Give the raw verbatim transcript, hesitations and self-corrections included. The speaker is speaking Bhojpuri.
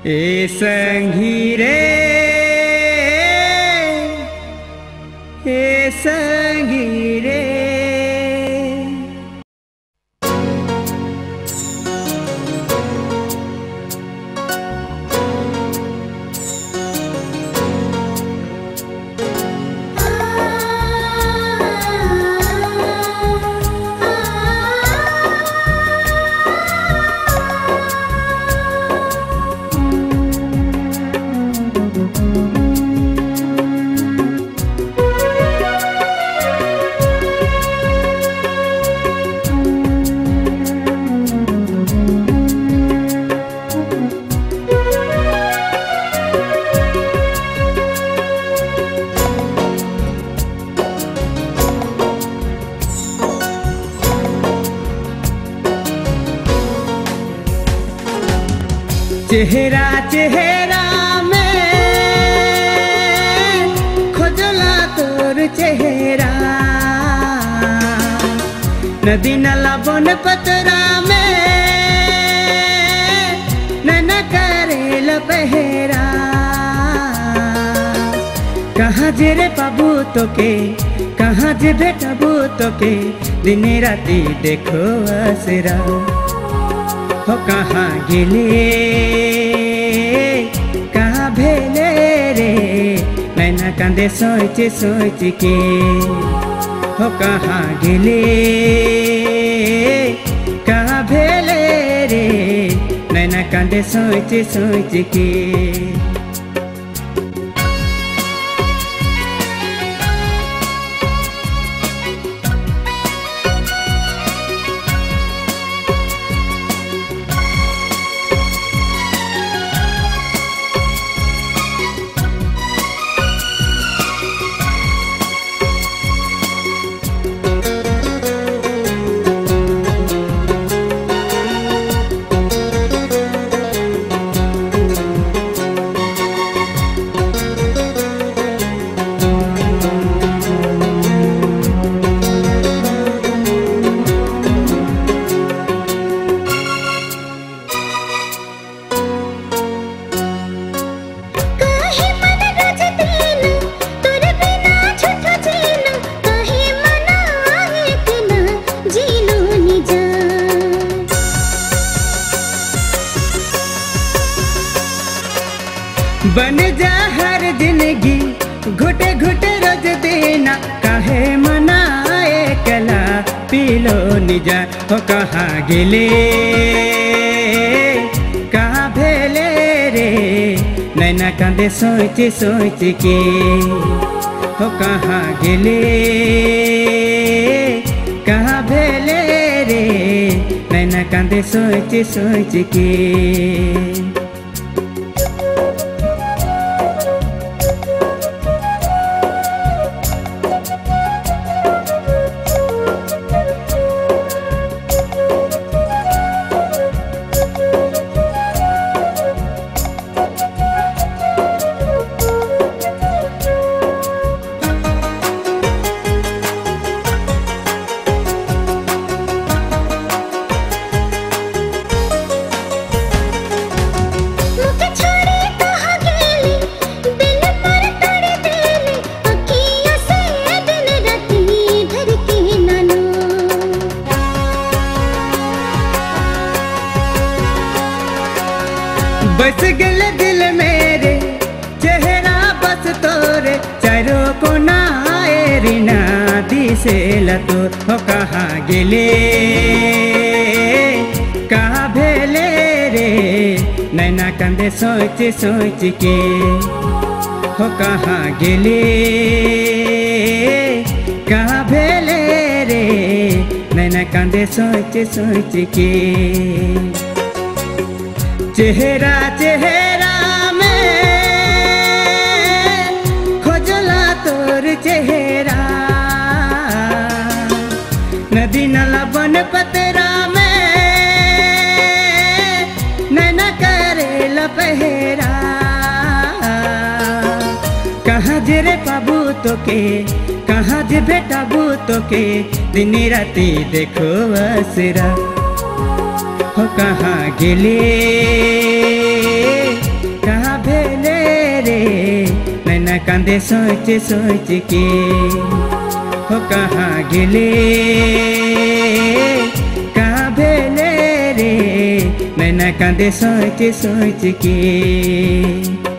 ए संगी रे ए संगी रे। चेहरा चेहरा में खोजला तोर चेहरा, नदी नाला बन पतरा में नैना करेल पहरा। कहाँ जे रे पाबू तोके, कहाँ जे भेटबू तोके, दिन राति देखो असरा। हो कहाँ गिले कहाँ भेले रे, नैना कांदे सोच सोच के। हो कहाँ गिले कहाँ भेले रे, नैना कांदे सोच सोच के। बन जा हर जिंदगी घुटे घुटे रोज देना, काहे मनाए कला पीलो निजा। हो कहाँ गिले कहाँ भेले रे, नैना कांदे सोच सोच के। हो कहाँ गिले कहाँ भेले रे, नैना कांदे सोच सोच के। बस गल दिल मेरे चेहरा बस तोरे, चारों को नाए रिना दिसे लतो। हो कहाँ गिले कहाँ भेले रे, नैना कांदे सोच सोच के। हो कहाँ गिले कहाँ भेले रे, नैना कांदे सोच सोच के। चेहरा चेहरा में खोजला तोर चेहरा, नदी नाला बन पतरा में नैना करेल पहरा। कहाँ जे रे पाबू तोके, कहाँ जे भेटाबू तोके, दिन राति देखो असरा। हो कहाँ गिले कांदे सोच सोच के। हो कहाँ गेले कहाँ भेले रे नैना कांदे सोच सोच के।